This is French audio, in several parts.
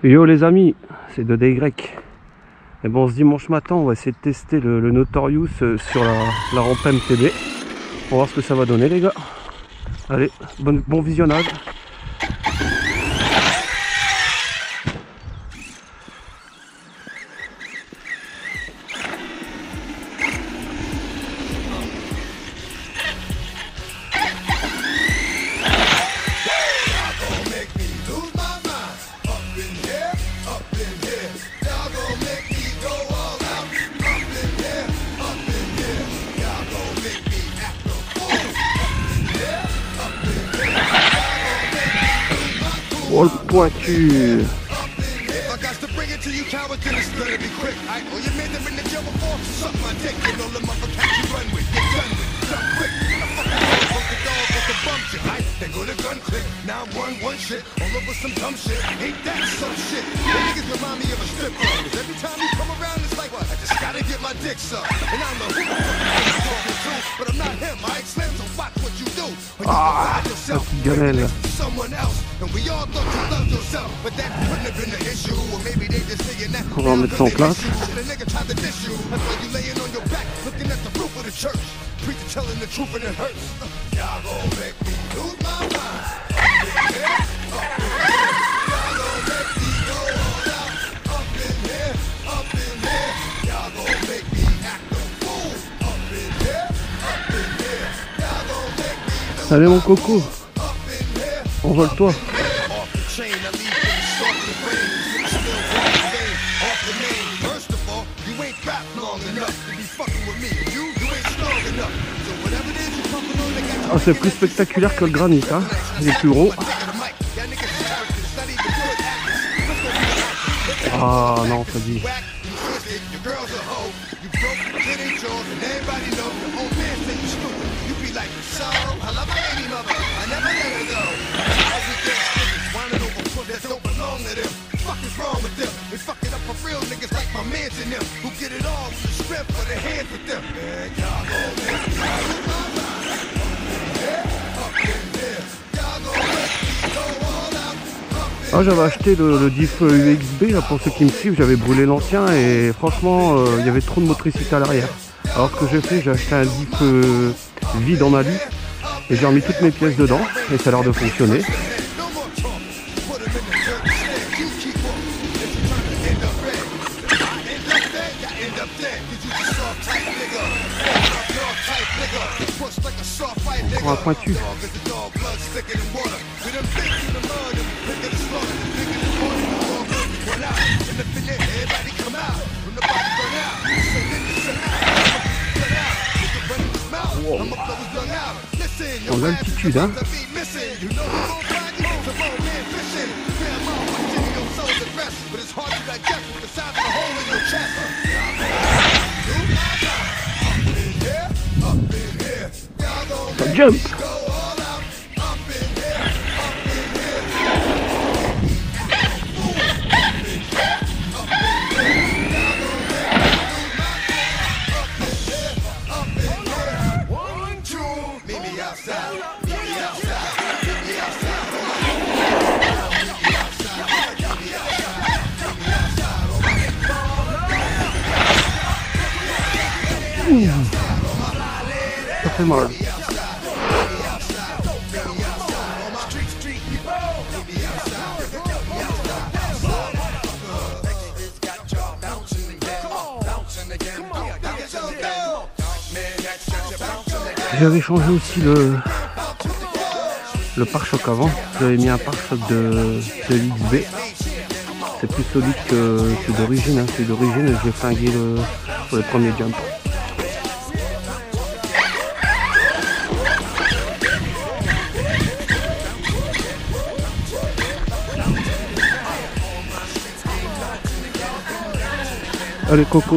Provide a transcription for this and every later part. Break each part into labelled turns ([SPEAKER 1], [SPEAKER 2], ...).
[SPEAKER 1] Yo les amis, c'est 2DY. Et bon, ce dimanche matin, on va essayer de tester le Notorious sur la rampe MTB. On va voir ce que ça va donner les gars. Allez, bon visionnage. Oh le pointu. Ah, la petite gamelle. On va remettre ça en place. Allez mon coco, envole-toi. Ah, c'est plus spectaculaire que le granit, hein. Il est plus rond. Ah non, ça dit. Ah, j'avais acheté le diff UXB là, pour ceux qui me suivent, j'avais brûlé l'ancien et franchement il y avait trop de motricité à l'arrière. Alors ce que j'ai fait, j'ai acheté un diff vide en alu et j'ai remis toutes mes pièces dedans et ça a l'air de fonctionner. On a pointu. Wow. En altitude, hein. Ça jump. Ça fait mal. J'avais changé aussi le pare-choc avant. J'avais mis un pare-choc de l'XB. C'est plus solide que d'origine. Hein. C'est d'origine et j'ai flingué pour le premier jump. Allez coco.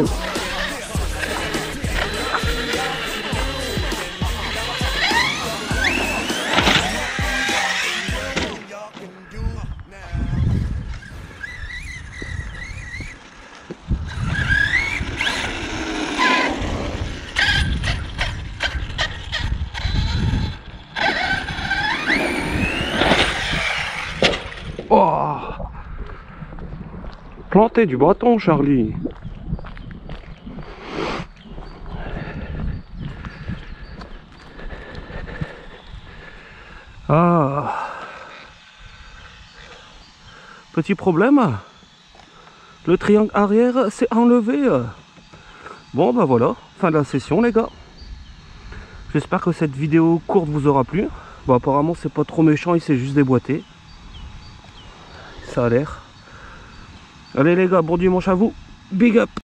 [SPEAKER 1] Oh, Planter du bâton, Charlie. Ah. Petit problème. Le triangle arrière s'est enlevé. Bon bah voilà, fin de la session les gars. J'espère que cette vidéo courte vous aura plu. Bon apparemment c'est pas trop méchant, il s'est juste déboîté. Ça a l'air. Allez les gars, bon dimanche à vous. Big up.